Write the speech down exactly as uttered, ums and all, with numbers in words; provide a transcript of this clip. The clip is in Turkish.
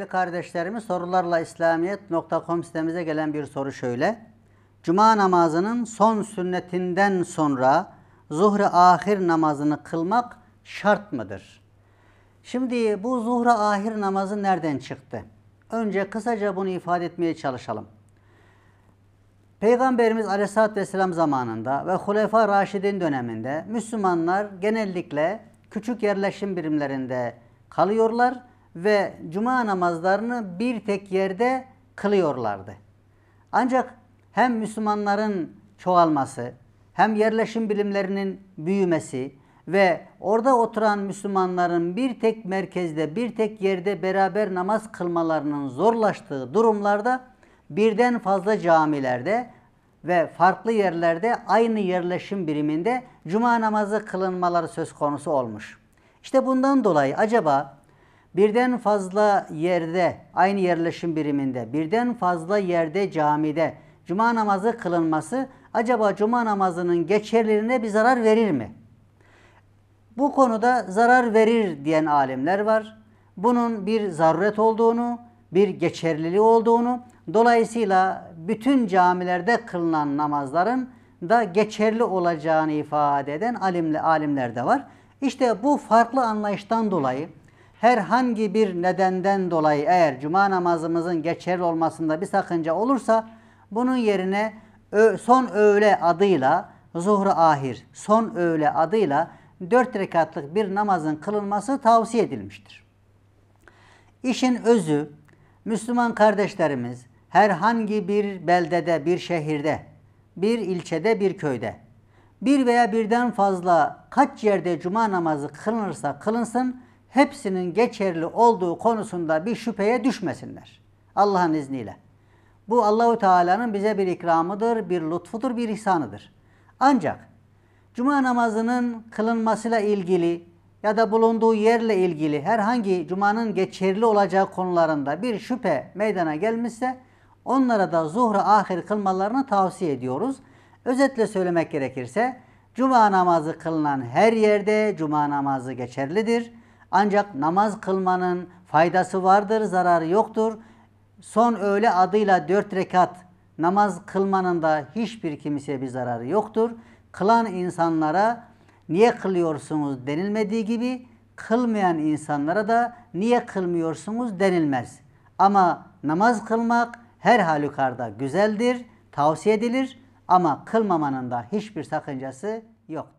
Değerli kardeşlerimiz, sorularla islamiyet nokta com sitemize gelen bir soru şöyle. Cuma namazının son sünnetinden sonra zuhre ahir namazını kılmak şart mıdır? Şimdi bu zuhre ahir namazı nereden çıktı? Önce kısaca bunu ifade etmeye çalışalım. Peygamberimiz Aleyhisselatü Vesselam zamanında ve Hulefâ Raşidin döneminde Müslümanlar genellikle küçük yerleşim birimlerinde kalıyorlar ve cuma namazlarını bir tek yerde kılıyorlardı. Ancak hem Müslümanların çoğalması, hem yerleşim birimlerinin büyümesi ve orada oturan Müslümanların bir tek merkezde, bir tek yerde beraber namaz kılmalarının zorlaştığı durumlarda birden fazla camilerde ve farklı yerlerde aynı yerleşim biriminde cuma namazı kılınmaları söz konusu olmuş. İşte bundan dolayı acaba birden fazla yerde, aynı yerleşim biriminde, birden fazla yerde camide cuma namazı kılınması acaba cuma namazının geçerliliğine bir zarar verir mi? Bu konuda zarar verir diyen alimler var. Bunun bir zaruret olduğunu, bir geçerliliği olduğunu, dolayısıyla bütün camilerde kılınan namazların da geçerli olacağını ifade eden alimle, alimler de var. İşte bu farklı anlayıştan dolayı herhangi bir nedenden dolayı eğer cuma namazımızın geçerli olmasında bir sakınca olursa bunun yerine son öğle adıyla zuhru ahir, son öğle adıyla dört rekatlık bir namazın kılınması tavsiye edilmiştir. İşin özü, Müslüman kardeşlerimiz herhangi bir beldede, bir şehirde, bir ilçede, bir köyde, bir veya birden fazla kaç yerde cuma namazı kılınırsa kılınsın, hepsinin geçerli olduğu konusunda bir şüpheye düşmesinler. Allah'ın izniyle. Bu Allahu Teala'nın bize bir ikramıdır, bir lütfudur, bir ihsanıdır. Ancak cuma namazının kılınmasıyla ilgili ya da bulunduğu yerle ilgili herhangi cumanın geçerli olacağı konularında bir şüphe meydana gelmişse onlara da zuhre ahir kılmalarını tavsiye ediyoruz. Özetle söylemek gerekirse cuma namazı kılınan her yerde cuma namazı geçerlidir. Ancak namaz kılmanın faydası vardır, zararı yoktur. Son öğle adıyla dört rekat namaz kılmanın da hiçbir kimseye bir zararı yoktur. Kılan insanlara niye kılıyorsunuz denilmediği gibi kılmayan insanlara da niye kılmıyorsunuz denilmez. Ama namaz kılmak her halükarda güzeldir, tavsiye edilir ama kılmamanın da hiçbir sakıncası yoktur.